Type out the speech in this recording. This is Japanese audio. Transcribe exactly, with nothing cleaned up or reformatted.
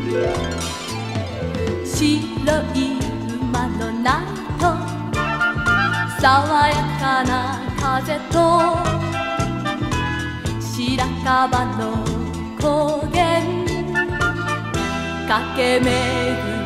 白い馬のナイト、爽やかな風と白樺の高原、駆け巡る